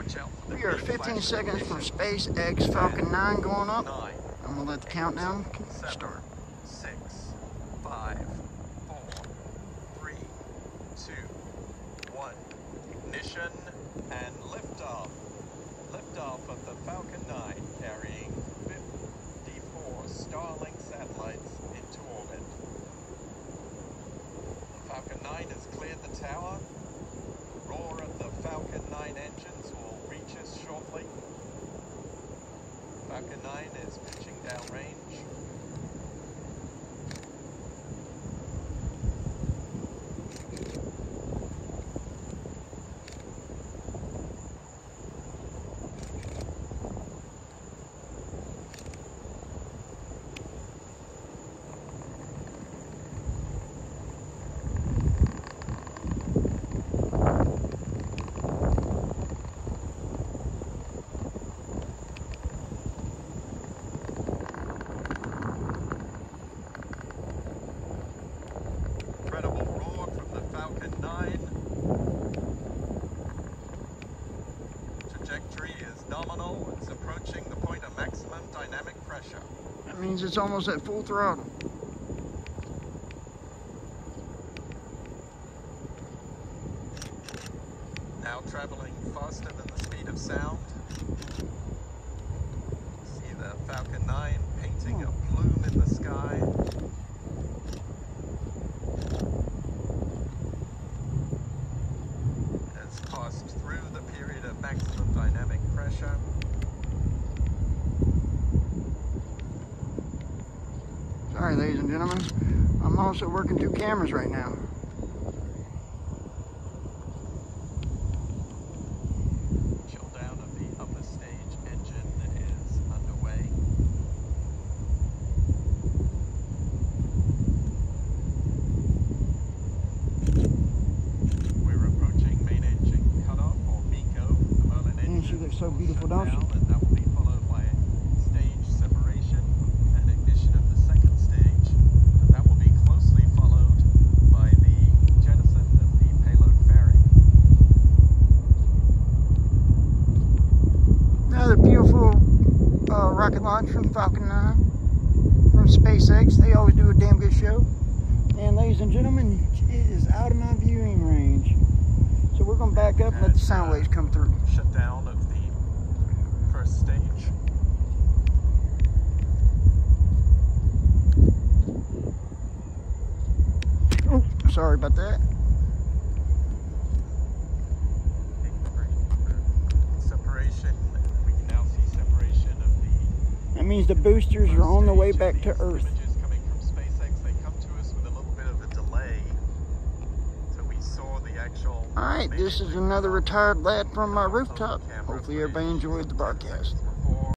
We are 15 seconds from SpaceX Falcon 9 going up. I'm going to let the countdown start. 6, 5, 4, 3, 2, 1. Ignition and liftoff. Liftoff of the Falcon 9 carrying 54 Starlink satellites into orbit. The Falcon 9 has cleared the tower. Roar of the Falcon 9 engines will reach us shortly. Falcon 9 is pitching downrange. Incredible roar from the Falcon 9. Trajectory is nominal. It's approaching the point of maximum dynamic pressure. That means it's almost at full throttle. Now traveling faster than the speed of sound. See the Falcon 9 painting a plume in the sky. Has passed through the period of maximum dynamic pressure. Sorry, ladies and gentlemen. I'm also working 2 cameras right now. Chill down of the upper stage engine is underway. We're approaching main engine cutoff, or MECO. The Merlin engine She looks so beautiful, will don't shut she? down, and that will be followed by stage separation and ignition of the second stage. And that will be closely followed by the jettison of the payload fairing. Another beautiful rocket launch from Falcon 9 from SpaceX. They always do a damn good show. And ladies and gentlemen, it is out of my viewing range. So we're going to back up and let the sound waves come through. Shutdown of the first stage. Oh, sorry about that. Separation. We can now see separation of the. That means the boosters are on the way back to Earth. Images coming from SpaceX, they come to us with a little bit of a delay. So we saw the actual. Alright, this is another retired lad from my rooftop. Hopefully everybody enjoyed the broadcast.